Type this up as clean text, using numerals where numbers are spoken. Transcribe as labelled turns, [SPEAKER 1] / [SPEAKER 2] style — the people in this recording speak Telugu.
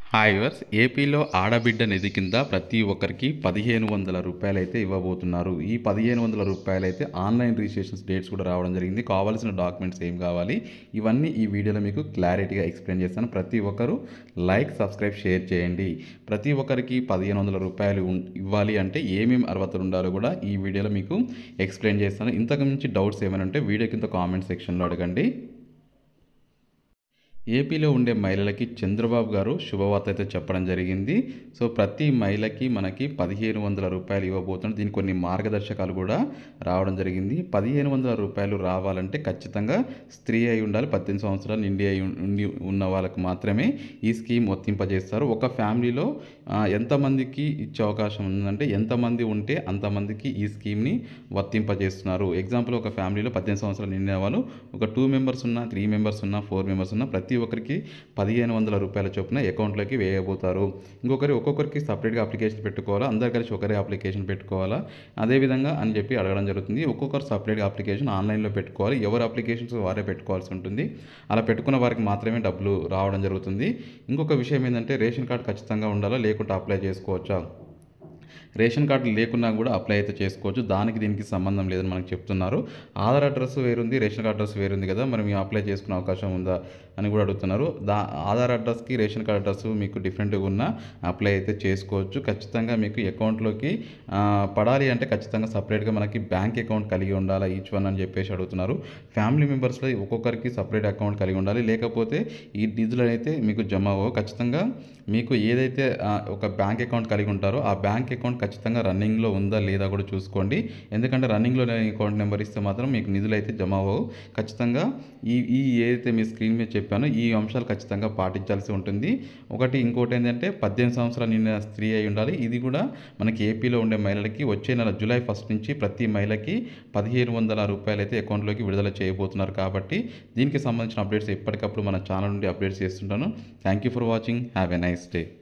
[SPEAKER 1] హాయ్ వర్స్ ఏపీలో ఆడబిడ్డ నిధి కింద ప్రతి ఒక్కరికి 1500 రూపాయలైతే ఇవ్వబోతున్నారు. ఈ 1500 రూపాయలైతే ఆన్లైన్ రిజిస్ట్రేషన్స్ డేట్స్ కూడా రావడం జరిగింది. కావాల్సిన డాక్యుమెంట్స్ ఏం కావాలి ఇవన్నీ ఈ వీడియోలో మీకు క్లారిటీగా ఎక్స్ప్లెయిన్ చేస్తాను. ప్రతి ఒక్కరు లైక్, సబ్స్క్రైబ్, షేర్ చేయండి. ప్రతి ఒక్కరికి 1500 రూపాయలు ఇవ్వాలి అంటే ఏమేమి అర్హతలు ఉండాలో కూడా ఈ వీడియోలో మీకు ఎక్స్ప్లెయిన్ చేస్తాను. ఇంతకు మించి డౌట్స్ ఏమైనా ఉంటే వీడియో కింద కామెంట్ సెక్షన్లో అడగండి. ఏపీలో ఉండే మహిళలకి చంద్రబాబు గారు శుభవార్త అయితే చెప్పడం జరిగింది. సో ప్రతి మహిళకి మనకి 1500 రూపాయలు ఇవ్వబోతున్నారు. దీనికి కొన్ని మార్గదర్శకాలు కూడా రావడం జరిగింది. 1500 రూపాయలు రావాలంటే ఖచ్చితంగా స్త్రీ అయి ఉండాలి, 18 సంవత్సరాలు ఉండి ఉన్న వాళ్ళకు మాత్రమే ఈ స్కీమ్ వర్తింపజేస్తారు. ఒక ఫ్యామిలీలో ఎంతమందికి ఇచ్చే అవకాశం ఉందంటే ఎంతమంది ఉంటే అంతమందికి ఈ స్కీమ్ని వర్తింపజేస్తున్నారు. ఎగ్జాంపుల్, ఒక ఫ్యామిలీలో 18 సంవత్సరాలు నిండిన వాళ్ళు ఒక 2 మెంబర్స్ ఉన్నా, 3 మెంబర్స్ ఉన్నా, 4 మెంబర్స్ ఉన్నా ప్రతి ఒక్కరికి 1500 రూపాయల చొప్పున అకౌంట్లోకి వేయబోతారు. ఒక్కొక్కరికి సపరేట్గా అప్లికేషన్ పెట్టుకోవాలా, అందరు కలిసి ఒకరే అప్లికేషన్ పెట్టుకోవాలా, అదేవిధంగా అని చెప్పి అడగడం జరుగుతుంది. ఒక్కొక్కరు సపరేట్గా అప్లికేషన్ ఆన్లైన్లో పెట్టుకోవాలి. ఎవరు అప్లికేషన్స్ వారే పెట్టుకోవాల్సి ఉంటుంది. అలా పెట్టుకున్న వారికి మాత్రమే డబ్బులు రావడం జరుగుతుంది. ఇంకొక విషయం ఏంటంటే రేషన్ కార్డు ఖచ్చితంగా ఉండాలా, లేకుంటే అప్లై చేసుకోవచ్చా? రేషన్ కార్డు లేకున్నా కూడా అప్లై అయితే చేసుకోవచ్చు. దీనికి సంబంధం లేదని మనకు చెప్తున్నారు. ఆధార్ అడ్రస్ వేరుంది, రేషన్ కార్డు అడ్రస్ వేరుంది కదా, మరి మేము అప్లై చేసుకునే అవకాశం ఉందా అని కూడా అడుగుతున్నారు. ఆధార్ అడ్రస్కి రేషన్ కార్డు అడ్రస్ మీకు డిఫరెంట్గా ఉన్నా అప్లై అయితే చేసుకోవచ్చు. ఖచ్చితంగా మీకు అకౌంట్లోకి పడాలి అంటే ఖచ్చితంగా సపరేట్గా మనకి బ్యాంక్ అకౌంట్ కలిగి ఉండాలి ఈచ్ వన్ అని చెప్పేసి అడుగుతున్నారు. ఫ్యామిలీ మెంబర్స్లో ఒక్కొక్కరికి సపరేట్ అకౌంట్ కలిగి ఉండాలి, లేకపోతే ఈ నిధులు అయితే మీకు జమ అవ్వవు. ఖచ్చితంగా మీకు ఏదైతే ఒక బ్యాంక్ అకౌంట్ కలిగి ఉంటారో ఆ బ్యాంక్ అకౌంట్ ఖచ్చితంగా రన్నింగ్లో ఉందా లేదా కూడా చూసుకోండి. ఎందుకంటే రన్నింగ్లో అకౌంట్ నెంబర్ ఇస్తే మాత్రం మీకు నిధులు అయితే జమ అవ్వవు. ఖచ్చితంగా ఈ ఏదైతే మీ స్క్రీన్ మీద చెప్పానో ఈ అంశాలు ఖచ్చితంగా పాటించాల్సి ఉంటుంది. ఇంకోటి ఏంటంటే 18 సంవత్సరాలు నిండిన స్త్రీ అయి ఉండాలి. ఇది కూడా మనకి ఏపీలో ఉండే మహిళలకి వచ్చే నెల జూలై 1 నుంచి ప్రతి మహిళకి 1500 రూపాయలు అయితే అకౌంట్లోకి విడుదల చేయబోతున్నారు. కాబట్టి దీనికి సంబంధించిన అప్డేట్స్ ఎప్పటికప్పుడు మన ఛానల్ నుండి అప్డేట్స్ చేస్తుంటాను. Thank you for watching. Have a nice day.